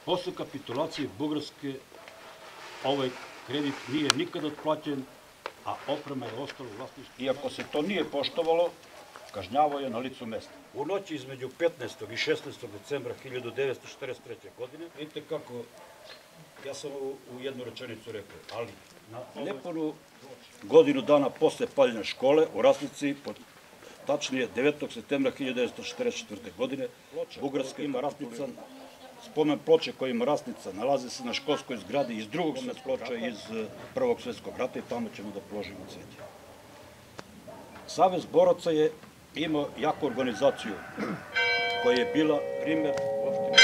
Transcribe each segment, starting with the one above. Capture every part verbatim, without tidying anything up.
Posle kapitulacije Bugarske ovaj kredit nije nikad otplaćen, a oprema je ostala u vlasništvu. Iako se to nije poštovalo, kažnjavao je na licu mesta. U noći između petnaestog i šesnaestog decembra hiljadu devetsto četrdeset treće. godine, vidite kako, ja sam u jednu rečenicu rekao, ali... Nepunu godinu dana posle paljenja škole u Rasnici, tačnije devetog septembra hiljadu devetsto četrdeset četvrte. godine, Bugarska ima Rasnica, spomen ploče koja ima Rasnica, nalaze se na školskoj zgradi iz drugog svetskog rata, iz Prvog svetskog rata i tamo ćemo da položimo cveće. Savez boraca je imao jaku organizaciju koja je bila primer opštine.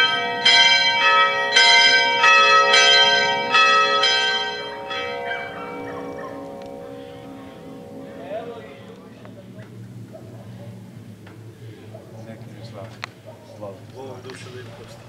Ovo je duša da im postoji.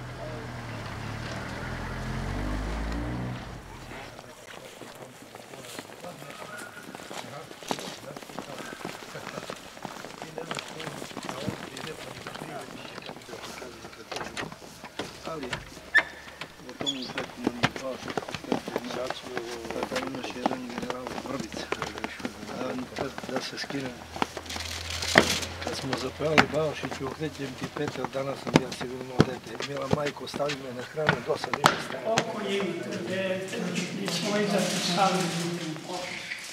Ali o tomu preko manipulacije kada imaš jedan general Vrbica da se skine. Kad smo zapravili Balašiću, okrećem ti Petar, danas sam ja sigurno dete. Mila majko, stavi me na hranu, dosad više stavim. Oko je i svoj da se stavili u koš.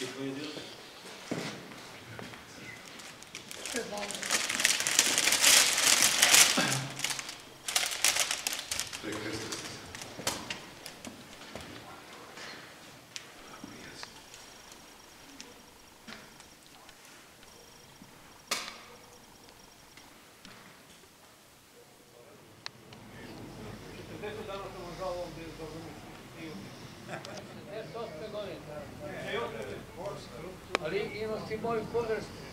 Sve dobro. Ali ima si moju podršku.